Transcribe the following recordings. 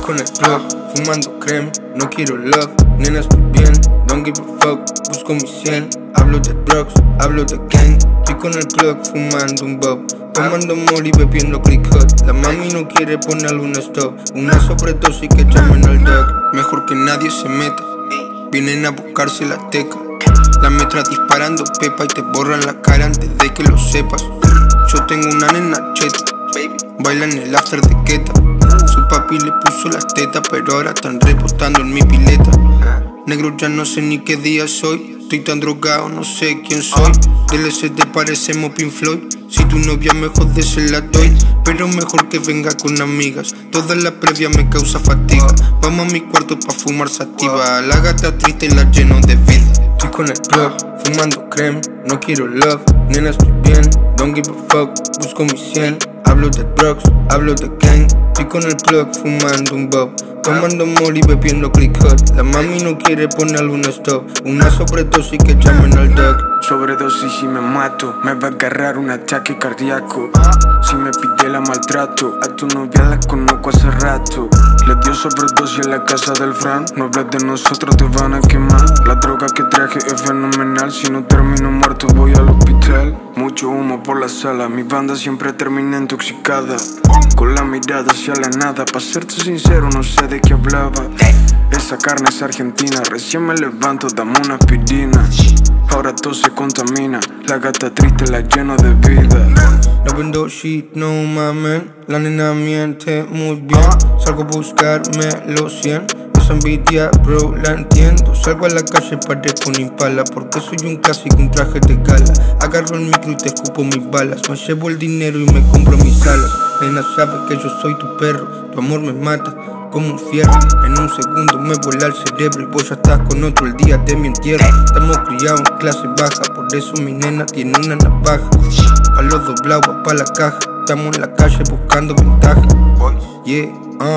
con el plug, fumando creme, no quiero love. Nena, estoy bien, don't give a fuck, busco mi 100. Hablo de drugs, hablo de gang. Estoy con el plug, fumando un bob, tomando mol y bebiendo click hot. La mami no quiere ponerle un stop, una sobredosis que llamen al dog. Mejor que nadie se meta, vienen a buscarse la teca. La metra disparando pepa y te borran la cara antes de que lo sepas. Yo tengo una nena cheta, baila en el after de Keta. Su papi le puso las tetas, pero ahora están repostando en mi pileta. Negro, ya no sé ni qué día soy, estoy tan drogado, no sé quién soy. DLC te parecemos Pink Floyd, si tu novia me jode se la doy. Pero mejor que venga con amigas, toda la previa me causa fatiga. Vamos a mi cuarto pa' fumar sativa, la gata triste la lleno de vida. Estoy con el plug, fumando creme, no quiero love. Nena, estoy bien, don't give a fuck, busco mi 100. Hablo de drugs, hablo de gang. Estoy con el plug, fumando un bob, tomando mol y bebiendo click hot. La mami no quiere ponerle un stop, una sobredosis que llamen al dog. Sobredosis y me mato, me va a agarrar un ataque cardíaco. Si me pide la maltrato, a tu novia la conozco hace rato. Le dio sobredosis en la casa del Fran, no hables de nosotros, te van a quemar. La droga que traje es fenomenal, si no termino muerto voy al hospital. Mucho humo por la sala, mi banda siempre termina intoxicada. Con la mirada hacia la nada, pa' serte sincero no sé de qué hablaba. Esa carne es argentina, recién me levanto, dame una aspirina. Ahora todo se contamina, la gata triste la lleno de vida. No vendo shit, no mames, la nena miente muy bien. Salgo a buscarme los 100, esa envidia bro la entiendo. Salgo a la calle parezco un impala, porque soy un clásico, un traje de gala. Agarro el micro y te escupo mis balas, me llevo el dinero y me compro mis alas. Nena sabe que yo soy tu perro, tu amor me mata como un fierro. En un segundo me vuela el cerebro y vos ya estás con otro el día de mi entierro. Estamos criados en clase baja, por eso mi nena tiene una navaja. Pa' los doblados, va pa' la caja, estamos en la calle buscando ventaja. Yeah,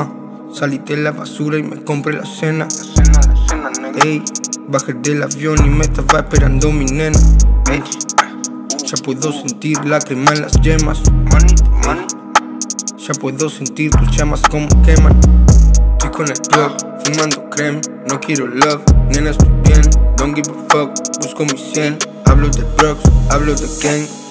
salí de la basura y me compré la cena. Ey, bajé del avión y me estaba esperando mi nena. Ey, ya puedo sentir lágrimas en las yemas. Ya puedo sentir tus llamas como queman. Estoy con el plug, fumando creme, no quiero love. Nena, estoy bien, don't give a fuck, busco mi 100. Hablo de drugs, hablo de gang.